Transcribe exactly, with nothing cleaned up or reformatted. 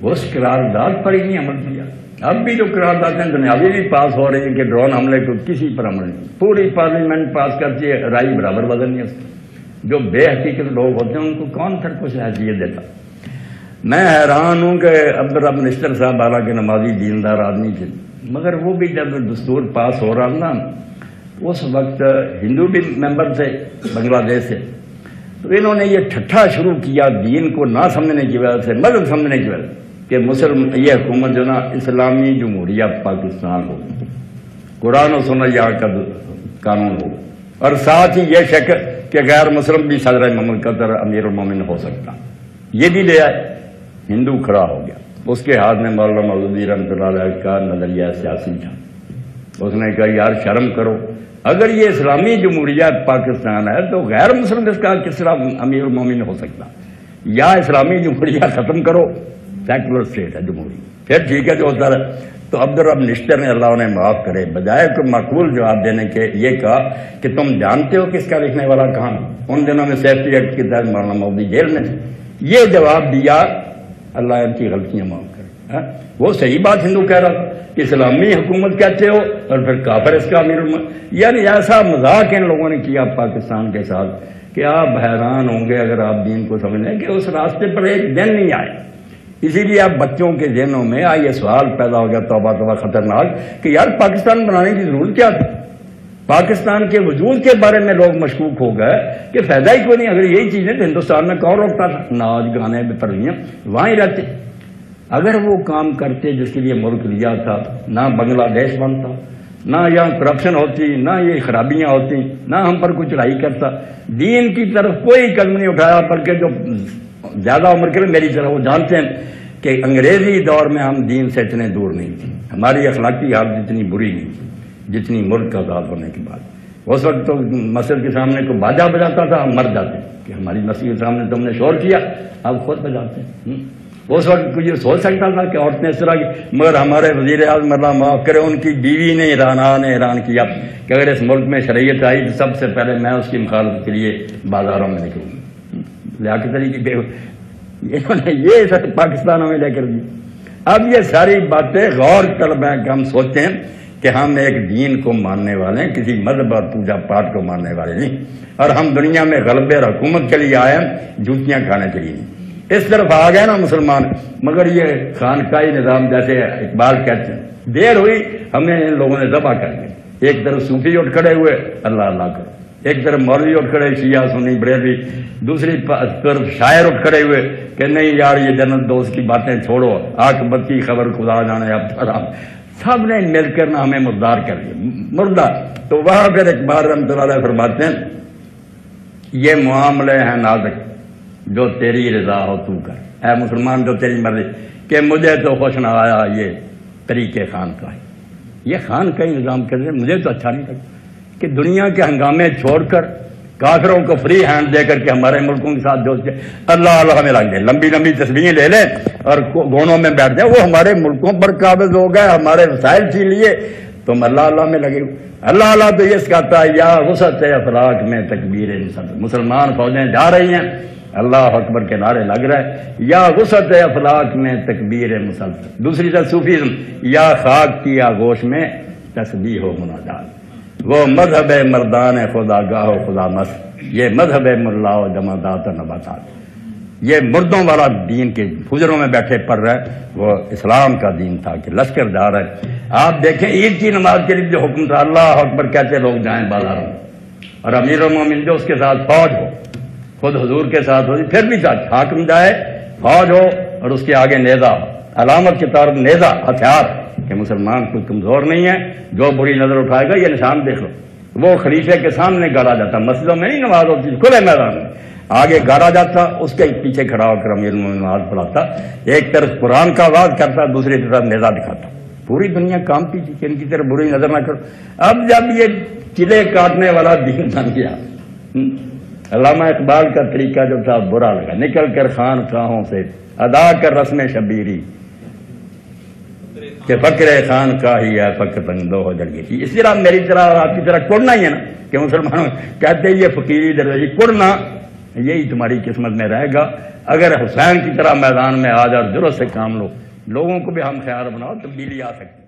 اس قرارداد پر ہی نہیں عمل کیا. اب بھی جو قراردادیں دنیاوی بھی پاس ہو رہی ہیں کہ ڈرون حملے کو کسی پر عمل نہیں. پوری پارلیمنٹ پاس کرتی ہے، رائی برابر وزن نہیں اس کا. جو بے حقیقت لوگ ہوتے ہیں ان کو کون پھر کچھ حیثیت دیتا. میں حیران ہوں کہ عبدالرب منسٹر صاحب حالانکہ نمازی دیندار آدمی تھے، مگر وہ بھی جب دستور پاس ہو رہا نا اس وقت ہندو بھی ممبر تھے بنگلہ دیش سے، تو انہوں نے یہ ٹھٹھا شروع کیا دین کو نہ سمجھنے کی وجہ سے، مذہب سمجھنے کی وجہ سے کہ مسلم یہ حکومت جو نا اسلامی جمہوریہ پاکستان ہو، قرآن و سنت یہاں کا قانون ہو، اور ساتھ ہی یہ شک کہ غیر مسلم بھی صدر مملکت اور امیر المومن ہو سکتا. یہ بھی لے آئے. ہندو کھڑا ہو گیا. اس کے ہاتھ میں مولانا مودودی رحمۃ اللہ علیہ کا نظریہ سیاسی تھا. اس نے کہا یار شرم کرو، اگر یہ اسلامی جمہوریہ پاکستان ہے تو غیر مسلم اس کا کس طرح امیر المومن ہو سکتا؟ یا اسلامی جمہوریہ ختم کرو، سیکولر اسٹیٹ ہے جمہوری، پھر ٹھیک ہے جو ہوتا رہا. تو عبدالرب منسٹر نے اللہ انہیں معاف کرے بجائے کو معقول جواب دینے کے یہ کہا کہ تم جانتے ہو کس کا لکھنے والا کہاں؟ ان دنوں میں سیفٹی ایکٹ کے تحت مولانا مودودی جیل میں تھے. یہ جواب دیا، اللہ ان کی غلطیاں معاف کرے. وہ صحیح بات ہندو کہہ رہا تھا کہ اسلامی حکومت کہتے ہو اور پھر کافر اس کا امیر المومن. یعنی ایسا مذاق ان لوگوں نے کیا پاکستان کے ساتھ کہ آپ حیران ہوں گے اگر آپ دین کو سمجھ لیں کہ اس راستے پر ایک دن نہیں آئے. اسی لیے اب بچوں کے ذہنوں میں آ یہ سوال پیدا ہو گیا توبہ توبہ خطرناک کہ یار پاکستان بنانے کی ضرورت کیا تھی؟ پاکستان کے وجود کے بارے میں لوگ مشکوک ہو گئے کہ فائدہ ہی کوئی نہیں. اگر یہی چیزیں تو ہندوستان میں کون روکتا تھا؟ ناچ گانے بے پرویاں وہاں ہی رہتے. اگر وہ کام کرتے جس کے لیے ملک لیا تھا، نہ بنگلہ دیش بنتا، نہ یہاں کرپشن ہوتی، نہ یہ خرابیاں ہوتی، نہ ہم پر کوئی چڑھائی کرتا. دین کی طرف کوئی قدم نہیں اٹھایا، بلکہ جو زیادہ عمر کے میری طرح وہ جانتے ہیں کہ انگریزی دور میں ہم دین سے اتنے دور نہیں تھے. ہماری اخلاقی حالت اتنی بری نہیں تھی جتنی ملک کا آزاد ہونے کے بعد. اس وقت تو مسجد کے سامنے کو باجا بجاتا تھا، ہم مر جاتے کہ ہماری مسجد کے سامنے تم نے شور کیا، اب خود بجاتے ہیں. اس وقت کوئی یہ سوچ سکتا تھا کہ عورتیں اس طرح کی؟ مگر ہمارے وزیر اعظم اللہ معاف کرے ان کی بیوی نے رانا نے اعلان کیا کہ اگر اس ملک میں شریعت آئی تو سب سے پہلے میں اس کی مخالفت کے لیے بازاروں میں نکلوں گی. لیاقت علی کی انہوں نے یہ پاکستانوں میں لے کر دی. اب یہ ساری باتیں غور طلب ہیں کہ ہم سوچتے ہیں کہ ہم ایک دین کو ماننے والے ہیں، کسی مذہب اور پوجا پاٹ کو ماننے والے نہیں، اور ہم دنیا میں غلبے اور حکومت کے لیے آئے ہیں، جوتیاں کھانے کے لیے نہیں. اس طرف آ گئے نا مسلمان. مگر یہ خانقاہی نظام جیسے اقبال کہتے ہیں، دیر ہوئی ہمیں ان لوگوں نے ذبح کر دیا. ایک طرف صوفی اٹھ کھڑے ہوئے اللہ اللہ کرو، ایک طرف مولوی اٹھ کھڑے شیعہ سنی بریلوی، دوسری طرف شاعر اٹھ کھڑے ہوئے کہ نہیں یار یہ جنت دوست کی باتیں چھوڑو، عاقبت کی خبر خدا جانے اب حرام. سب نے مل کر نہ ہمیں مردار کر دیا، مردہ. تو وہاں پھر اقبال رحمۃ اللہ علیہ فرماتے ہیں یہ معاملے ہیں نازک جو تیری رضا ہو تو کر، اے مسلمان جو تیری مرضی، کہ مجھے تو خوش نہ آیا یہ طریقے خان کا ہے. یہ خان کا ہی نظام کر رہے مجھے تو اچھا نہیں لگتا کہ دنیا کے ہنگامے چھوڑ کر کافروں کو فری ہینڈ دے کر کے ہمارے ملکوں کے ساتھ دوست اللہ اللہ ہمیں لگ جائے، لمبی لمبی تصویریں لے لیں اور گونوں میں بیٹھ جائیں. وہ ہمارے ملکوں پر قابض ہو گئے، ہمارے وسائل چھین لیے، تم اللہ اللہ میں لگے. اللہ اللہ تو یہ سکھاتا ہے یا وسعت افلاک میں تکبیر نصب. مسلمان فوجیں جا رہی ہیں، اللہ اکبر کے نعرے لگ رہے ہیں، یا وسعت افلاک میں تکبیر مسلسل. دوسری طرف صوفیزم یا خاک کی آغوش میں تسبیح و مناجات. وہ مذہب مردان خدا گاہ و خدا مس، یہ مذہب ملا و جمادات و نباتات. یہ مردوں والا دین کے حجروں میں بیٹھے پڑھ رہے، وہ اسلام کا دین تھا کہ لشکر جا رہے. آپ دیکھیں عید کی نماز کے لیے جو حکم تھا اللہ اکبر کہتے لوگ جائیں بازاروں میں، اور امیر المومن جو اس کے ساتھ فوج ہو، خود حضور کے ساتھ ہوتی پھر بھی ساتھ حاکم جائے، فوج ہو اور اس کے آگے نیزہ، علامت کے طور پر نیزہ ہتھیار کہ مسلمان کوئی کمزور نہیں ہے، جو بری نظر اٹھائے گا یہ نشان دیکھ لو. وہ خلیفے کے سامنے گاڑا جاتا، مسجدوں میں نہیں نماز ہوتی، کھلے میدان میں آگے گاڑا جاتا، اس کے پیچھے کھڑا ہو کر امیر المومنین نماز پڑھاتا، ایک طرف قرآن کا آواز کرتا، دوسری طرف نیزہ دکھاتا. پوری دنیا کامتی تھی کہ ان کی طرف بری نظر نہ کرو. اب جب یہ چلے کاٹنے والا دین بن گیا، علامہ اقبال کا طریقہ جو تھا برا لگا. نکل کر خان خواہوں سے ادا کر رسم شبیری کہ فقر خان کا ہی ہے فقر بندو ہو جڑ گئی. اس طرح میری طرح اور آپ کی طرح کڑنا ہی ہے نا کہ مسلمانوں کہتے ہیں یہ فقیری درویشی کڑنا یہی تمہاری قسمت میں رہے گا۔ اگر حسین کی طرح میدان میں آ جاؤ، جرأت سے کام لو، لوگوں کو بھی ہم خیال بناؤ، تبدیلی آ سکتی ہے۔